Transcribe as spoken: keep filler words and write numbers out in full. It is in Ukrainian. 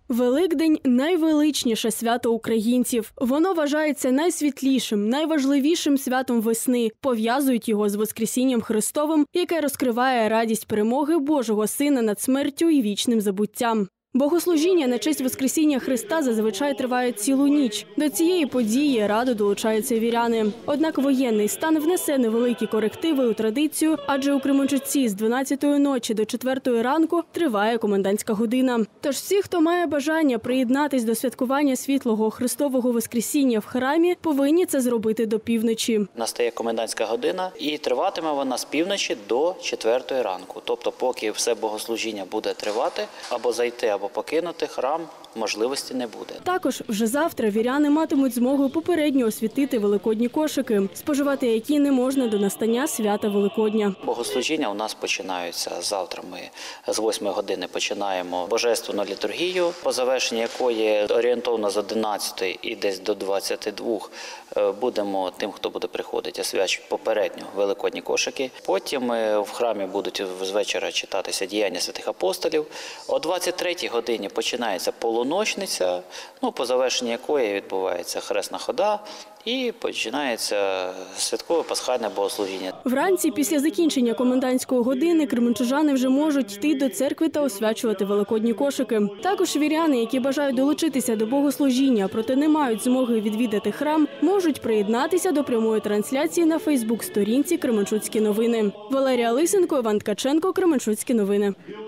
Великдень – найвеличніше свято українців. Воно вважається найсвітлішим, найважливішим святом весни. Пов'язують його з Воскресінням Христовим, яке розкриває радість перемоги Божого Сина над смертю і вічним забуттям. Богослужіння на честь Воскресіння Христа зазвичай триває цілу ніч. До цієї події радо долучаються віряни. Однак воєнний стан внесе невеликі корективи у традицію, адже у Кременчуці з дванадцятої ночі до четвертої ранку триває комендантська година. Тож всі, хто має бажання приєднатись до святкування світлого Христового Воскресіння в храмі, повинні це зробити до півночі. Настає комендантська година і триватиме вона з півночі до четвертої ранку. Тобто поки все богослужіння буде тривати, або зайти, або покинути храм можливості не буде. Також вже завтра віряни матимуть змогу попередньо освятити великодні кошики, споживати які не можна до настання свята Великодня. Богослужіння у нас починаються завтра. Ми з восьмої години починаємо божественну літургію, по завершенні якої орієнтовно з одинадцятої і десь до двадцяти двох будемо тим, хто буде приходити, освячувати попередньо великодні кошики. Потім в храмі будуть з вечора читатися діяння святих апостолів. О двадцять третій годині починається полуночниця, ну, по завершенні якої відбувається хресна хода і починається святкове пасхальне богослужіння. Вранці після закінчення комендантської години кременчужани вже можуть йти до церкви та освячувати великодні кошики. Також віряни, які бажають долучитися до богослужіння, проте не мають змоги відвідати храм, можуть приєднатися до прямої трансляції на фейсбук-сторінці «Кременчуцькі новини». Валерія Лисенко, Іван Ткаченко, «Кременчуцькі новини».